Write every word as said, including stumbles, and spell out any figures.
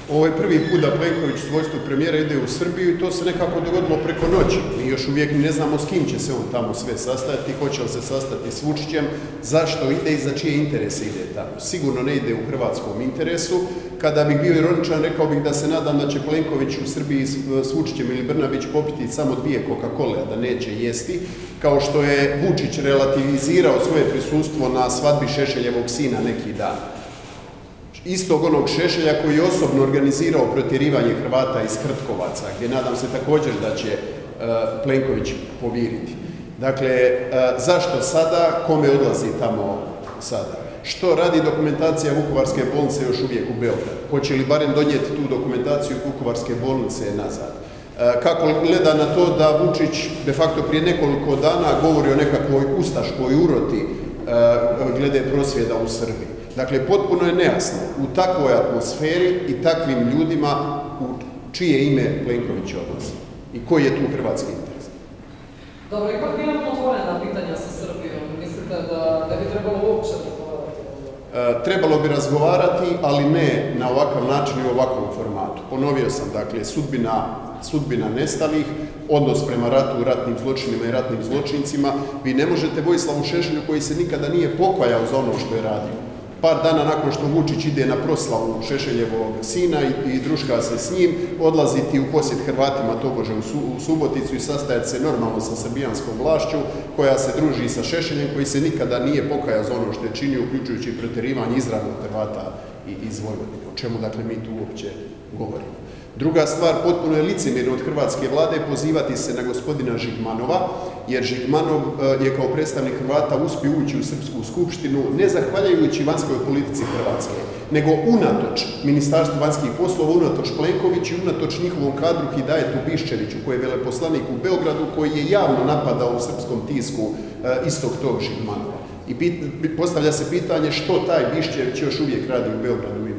Ovo je prvi put da Plenković u svojstvu premijera ide u Srbiju i to se nekako dogodilo preko noći. Mi još uvijek ne znamo s kim će se on tamo sve sastajati, hoće li se sastati s Vučićem, zašto ide i za čije interese ide tamo. Sigurno ne ide u hrvatskom interesu. Kada bih bio ironičan, rekao bih da se nadam da će Plenković u Srbiji s Vučićem ili Brnabić popiti samo dvije Coca-Cole, a da neće jesti, kao što je Vučić relativizirao svoje prisustvo na svadbi Šešeljevog sina neki dan. Istog onog Šešelja koji je osobno organizirao protjerivanje Hrvata iz Hrtkovaca, gdje nadam se također da će Plenković poviriti. Dakle, zašto sada, kome odlazi tamo sada? Što radi dokumentacija Vukovarske bolnice još uvijek u Beogradu? Hoće li barem donijeti tu dokumentaciju Vukovarske bolnice nazad? Kako gleda na to da Vučić de facto prije nekoliko dana govori o nekakvoj ustaškoj uroti glede prosvjeda u Srbiji? Dakle, potpuno je nejasno u takvoj atmosferi i takvim ljudima u čije ime Plenković odlazi i koji je tu hrvatski interes. Dobro, ipak imamo otvorena pitanja sa Srbijom. Mislite da ne bi trebalo uopće razgovarati? Trebalo bi razgovarati, ali ne na ovakav način i u ovakvom formatu. Ponovio sam, dakle, sudbina, sudbina nestalih, odnos prema ratu, ratnim zločinima i ratnim zločincima. Vi ne možete Vojislavu Šešelju, koji se nikada nije pokajao za ono što je radio, par dana nakon što Vučić ide na proslavu Šešeljevog sina i, i družka se s njim, odlaziti u posjet Hrvatima tobože u, su, u Suboticu i sastajati se normalno sa srbijanskom vlašću koja se druži sa Šešeljem, koji se nikada nije pokajao za ono što je činio, uključujući protjerivanje izravno Hrvata iz Vojvodine. O čemu dakle mi tu uopće govorimo? Druga stvar, potpuno je licemjerno od hrvatske vlade pozivati se na gospodina Žigmanova, jer Žigmanov je kao predstavnik Hrvata uspio ući u Srpsku skupštinu ne zahvaljujući vanjskoj politici Hrvatske, nego unatoč Ministarstvu vanjskih poslova, unatoč Plenkoviću i unatoč njihovom kadru Hidajetu Biščeviću, koji je veleposlanik u Beogradu, koji je javno napadao u srpskom tisku istog tog Žigmanova. I postavlja se pitanje što taj Biščević još uvijek radi u Beogradu.